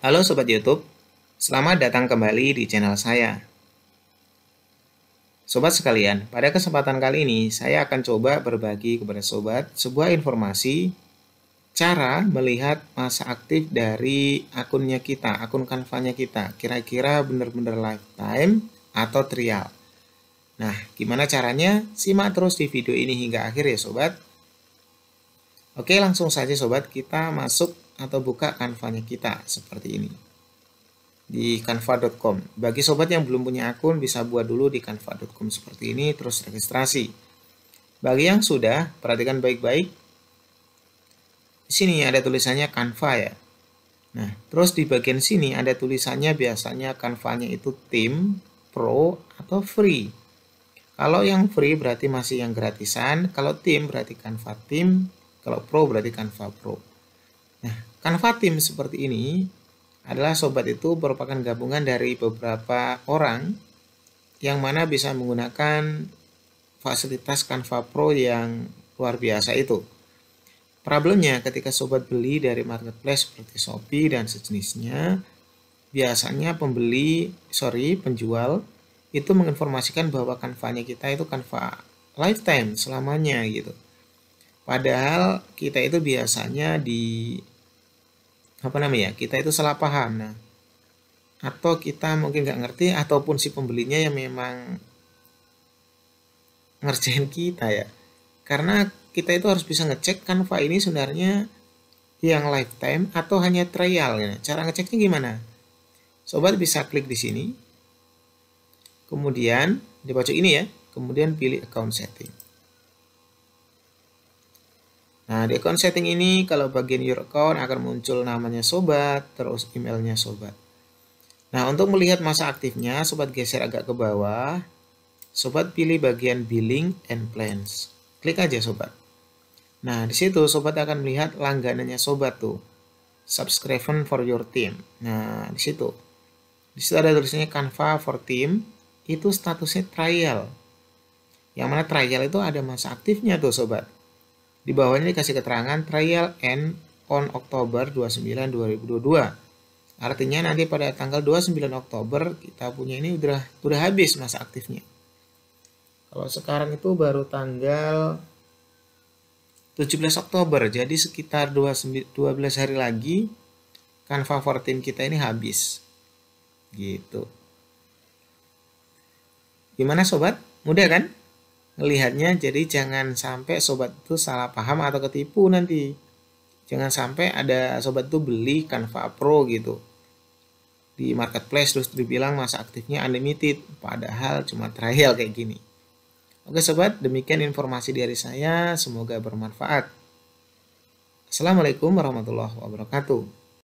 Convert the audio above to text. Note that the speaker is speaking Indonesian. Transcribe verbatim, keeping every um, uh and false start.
Halo Sobat YouTube, selamat datang kembali di channel saya. Sobat sekalian, pada kesempatan kali ini saya akan coba berbagi kepada Sobat sebuah informasi cara melihat masa aktif dari akunnya kita, akun Canva-nya kita. Kira-kira benar-benar lifetime atau trial. Nah, gimana caranya? Simak terus di video ini hingga akhir ya Sobat. Oke, langsung saja Sobat, kita masuk atau buka Canva-nya kita seperti ini. Di canva dot com. Bagi sobat yang belum punya akun bisa buat dulu di canva dot com seperti ini terus registrasi. Bagi yang sudah, perhatikan baik-baik. Di sini ada tulisannya Canva ya. Nah, terus di bagian sini ada tulisannya biasanya Canva-nya itu Team, Pro atau Free. Kalau yang free berarti masih yang gratisan, kalau Team berarti Canva Team, kalau Pro berarti Canva Pro. Nah, Canva Team seperti ini adalah sobat itu merupakan gabungan dari beberapa orang yang mana bisa menggunakan fasilitas Canva Pro yang luar biasa itu. Problemnya ketika sobat beli dari marketplace seperti Shopee dan sejenisnya, biasanya pembeli, sorry, penjual itu menginformasikan bahwa Canva-nya kita itu Canva lifetime selamanya gitu. Padahal kita itu biasanya di apa namanya kita itu salah paham. Nah, atau kita mungkin nggak ngerti ataupun si pembelinya yang memang ngerjain kita ya, karena kita itu harus bisa ngecek Canva ini sebenarnya yang lifetime atau hanya trial ya. Cara ngeceknya gimana? Sobat bisa klik di sini, kemudian di pojok ini ya, kemudian pilih account setting. Nah, di account setting ini kalau bagian your account akan muncul namanya sobat, terus emailnya sobat. Nah, untuk melihat masa aktifnya, sobat geser agak ke bawah. Sobat pilih bagian billing and plans. Klik aja sobat. Nah, di situ sobat akan melihat langganannya sobat tuh. Subscription for your team. Nah, di situ. Di situ ada tulisannya Canva for team, itu statusnya trial. Yang mana trial itu ada masa aktifnya tuh sobat. Di bawahnya dikasih keterangan trial end on Oktober dua puluh sembilan dua ribu dua puluh dua. Artinya nanti pada tanggal dua puluh sembilan Oktober kita punya ini udah udah habis masa aktifnya. Kalau sekarang itu baru tanggal tujuh belas Oktober, jadi sekitar dua belas hari lagi Canva for Team kita ini habis. Gitu. Gimana sobat? Mudah kan? Ngelihatnya, jadi jangan sampai sobat itu salah paham atau ketipu nanti. Jangan sampai ada sobat itu beli Canva Pro gitu di marketplace terus dibilang masa aktifnya unlimited, padahal cuma trial kayak gini. Oke sobat, demikian informasi dari saya, semoga bermanfaat. Assalamualaikum warahmatullahi wabarakatuh.